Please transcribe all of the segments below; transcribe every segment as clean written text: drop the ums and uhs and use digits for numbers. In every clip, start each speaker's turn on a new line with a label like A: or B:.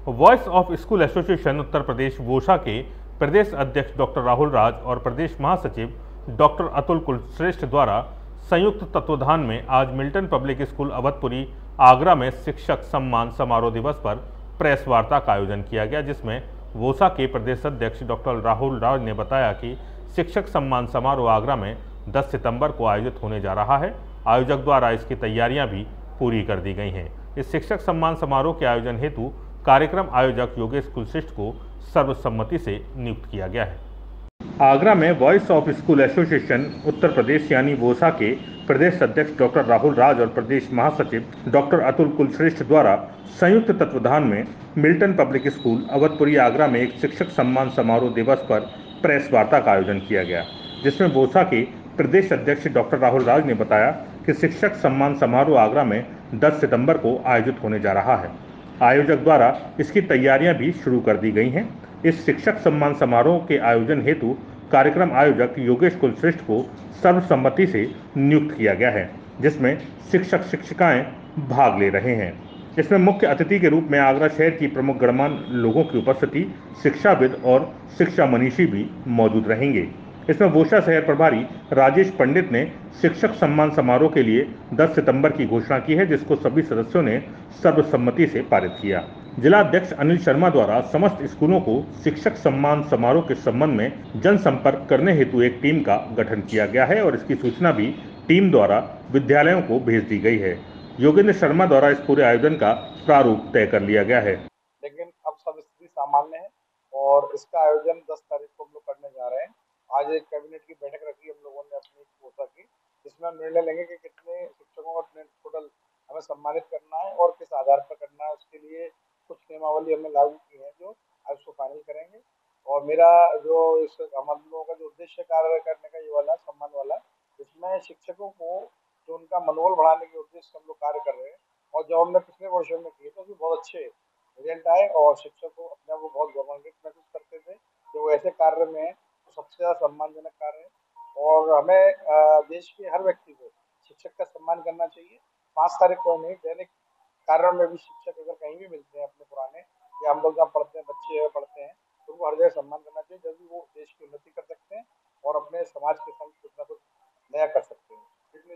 A: Voice of school association Uttar Pradesh VOSA के प्रदेश अध्यक्ष डॉक्टर राहुल राज और प्रदेश महासचिव डॉक्टर अतुल कुलश्रेष्ठ द्वारा संयुक्त तत्वाधान में आज Milton public school Awadhpuri Agra में शिक्षक सम्मान समारोह दिवस पर प्रेस वार्ता का आयोजन किया गया, जिसमें वोसा के प्रदेश अध्यक्ष डॉक्टर राहुल राज ने बताया कि शिक्षक सम्मान समारोह आगरा में 10 सितंबर को आयोजित होने जा रहा है। आयोजक द्वारा इसकी तैयारियां भी पूरी कर दी गई हैं। इस शिक्षक सम्मान समारोह के आयोजन हेतु कार्यक्रम आयोजक योगेश कुलश्रेष्ठ को सर्वसम्मति से नियुक्त किया गया है। आगरा में voice of school association Uttar Pradesh यानी वोसा के प्रदेश अध्यक्ष डॉक्टर राहुल राज और प्रदेश महासचिव डॉक्टर अतुल कुलश्रेष्ठ द्वारा संयुक्त तत्वाधान में Milton public school Awadhpuri Agra में एक शिक्षक सम्मान समारोह दिवस पर प्रेस वार्ता का आयोजन किया गया, जिसमें वोसा के प्रदेश अध्यक्ष डॉक्टर राहुल राज ने बताया कि शिक्षक सम्मान समारोह आगरा में 10 सितंबर को आयोजित होने जा रहा है। आयोजक द्वारा इसकी तैयारियां भी शुरू कर दी गई हैं। इस शिक्षक सम्मान समारोह के आयोजन हेतु कार्यक्रम आयोजक योगेश कुलश्रेष्ठ को सर्वसम्मति से नियुक्त किया गया है, जिसमें शिक्षक शिक्षिकाएं भाग ले रहे हैं। इसमें मुख्य अतिथि के रूप में आगरा शहर की प्रमुख गणमान्य लोगों की उपस्थिति, शिक्षाविद और शिक्षा मनीषी भी मौजूद रहेंगे। इसमें वोसा शहर प्रभारी राजेश पंडित ने शिक्षक सम्मान समारोह के लिए 10 सितंबर की घोषणा की है, जिसको सभी सदस्यों ने सर्वसम्मति से पारित किया। जिला अध्यक्ष अनिल शर्मा द्वारा समस्त स्कूलों को शिक्षक सम्मान समारोह के संबंध में जनसंपर्क करने हेतु एक टीम का गठन किया गया है और इसकी सूचना भी टीम द्वारा विद्यालयों को भेज दी गई है। योगेंद्र शर्मा द्वारा इस पूरे आयोजन का प्रारूप तय कर लिया गया है।
B: लेकिन अब सब स्थिति सामान्य है और इसका आयोजन 10 तारीख को हम लोग करने जा रहे हैं। आज एक कैबिनेट की बैठक रखी हम लोगों ने अपनी वोसा की, जिसमें हम निर्णय लेंगे कि कितने शिक्षकों का टोटल हमें सम्मानित करना है और किस आधार पर करना है। उसके लिए कुछ नियमावली हमने लागू की है जो आज उसको फाइनल करेंगे। और मेरा जो इस हम लोगों का जो उद्देश्य कार्य करने का ये वाला सम्मान वाला, इसमें शिक्षकों को जो उनका मनोबल बढ़ाने के उद्देश्य से हम लोग कार्य कर रहे हैं। और जो हमने पिछले वर्षों में किए तो उसमें बहुत अच्छे रिजल्ट आए और शिक्षक को अपने आप को बहुत गौरवान्वित महसूस करते थे कि वो ऐसे कार्य में है तो सबसे ज़्यादा सम्मानजनक कार्य है। और हमें देश के हर व्यक्ति को शिक्षक का सम्मान करना चाहिए। 5 तारीख को नहीं, दैनिक कार्यों में भी शिक्षक अगर कहीं भी मिलते हैं अपने पुराने, या हम लोग जहाँ पढ़ते हैं, बच्चे पढ़ते हैं, तो उनको हर जगह सम्मान करना चाहिए, जब भी वो देश की उन्नति कर सकते हैं और अपने समाज के संग कुछ ना कुछ नया कर सकते हैं।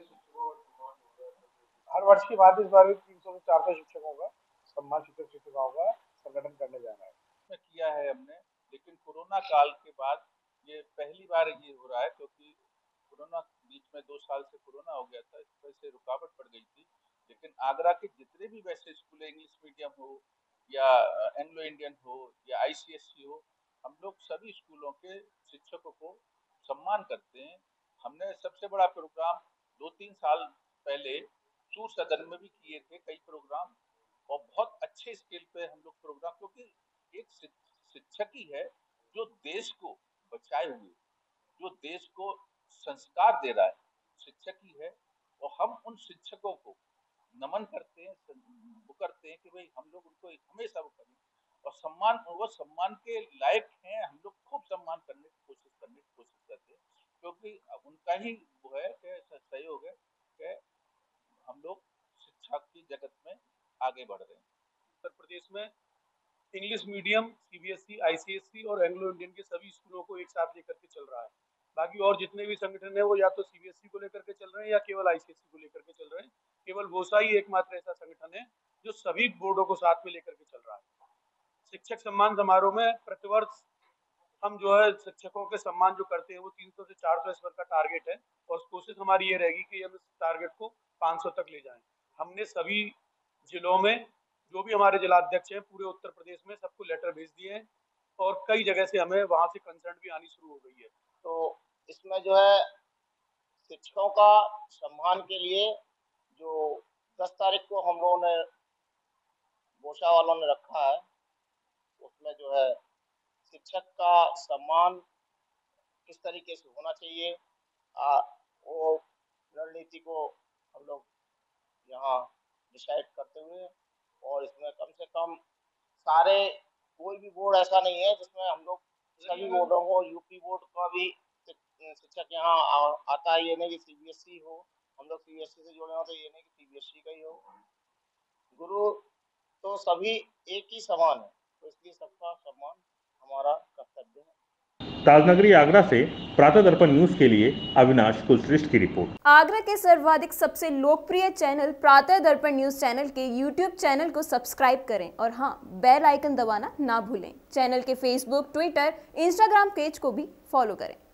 B: हर वर्ष की बात इस बार 300 से 400 शिक्षकों का सम्मान शिक्षिकाओं का संगठन करने जा रहा है।
C: किया है हमने, लेकिन कोरोना काल के बाद ये पहली बार ये हो रहा है, क्योंकि कोरोना बीच में 2 साल से कोरोना हो गया था, इस वजह से रुकावट पड़ गई थी। लेकिन आगरा के जितने भी वैसे स्कूल, इंग्लिश मीडियम हो या एंग्लो इंडियन हो या आईसीएसई हो, हम लोग सभी स्कूलों के शिक्षकों को सम्मान करते हैं। हमने सबसे बड़ा प्रोग्राम 2-3 साल पहले सूर सदन में भी किए थे, कई प्रोग्राम, और बहुत अच्छे स्केल पे हम लोग प्रोग्राम, क्योंकि एक शिक्षक ही है जो देश को बचाए हुए, जो देश को संस्कार दे रहा है, शिक्षक ही है। और हम उन शिक्षकों को नमन करते हैं, वो करते हैं कि भाई हम लोग उनको हमेशा वो करें और सम्मान, वो सम्मान के लायक हैं। हम लोग खूब सम्मान करने की कोशिश करते हैं, क्योंकि उनका ही वो है कि सहयोग है कि हम लोग शिक्षा की जगत में आगे बढ़ रहे हैं।
D: उत्तर प्रदेश में इंग्लिश मीडियम, सीबीएसई, आईसीएसई और एंग्लो इंडियन के सभी स्कूलों को एक साथ लेकर के चल रहा है। बाकी और जितने भी संगठन है वो या तो सीबीएसई को लेकर के चल रहे हैं या केवल आईसीएसई को लेकर के चल रहे हैं। केवल वोसा ही एकमात्र ऐसा संगठन है जो सभी बोर्डों को साथ में लेकर के चल रहा है। शिक्षक सम्मान समारोह में प्रतिवर्ष हम जो है शिक्षकों के सम्मान जो करते हैं वो 300 से 400 इस बार का टारगेट है और कोशिश हमारी ये रहेगी कि हम इस टारगेट को 500 तक ले जाएं। हमने सभी जिलों में जो भी हमारे जिलाध्यक्ष हैं पूरे उत्तर प्रदेश में सबको लेटर भेज दिए हैं और कई जगह से हमें वहां से कंसर्न भी आनी शुरू हो गई है।
E: तो इसमें जो है शिक्षकों का सम्मान के लिए जो 10 तारीख को हम लोगों ने वोसा वालों ने रखा है, उसमें जो है शिक्षक का सम्मान किस तरीके से होना चाहिए वो रणनीति को हम लोग यहाँ डिसाइड करते हुए, और इसमें कम से कम सारे, कोई भी बोर्ड ऐसा नहीं है जिसमें हम लोग सभी बोर्डों को, यूपी बोर्ड का भी शिक्षक यहाँ आता है, ये नहीं कि सीबीएसई हो, हम लोग सीबीएसई से जुड़े हो तो ये नहीं कि सीबीएसई का ही हो। गुरु तो सभी एक ही समान है। का सम्मान हमारा कर्तव्य है।
A: ताजनगरी आगरा से प्रातः दर्पण न्यूज के लिए अविनाश कुलश्रेष्ठ की रिपोर्ट।
F: आगरा के सर्वाधिक सबसे लोकप्रिय channel Pratah Darpan news channel के यूट्यूब चैनल को सब्सक्राइब करें और हाँ, बेल आइकन दबाना ना भूलें। चैनल के फेसबुक, ट्विटर, इंस्टाग्राम पेज को भी फॉलो करें।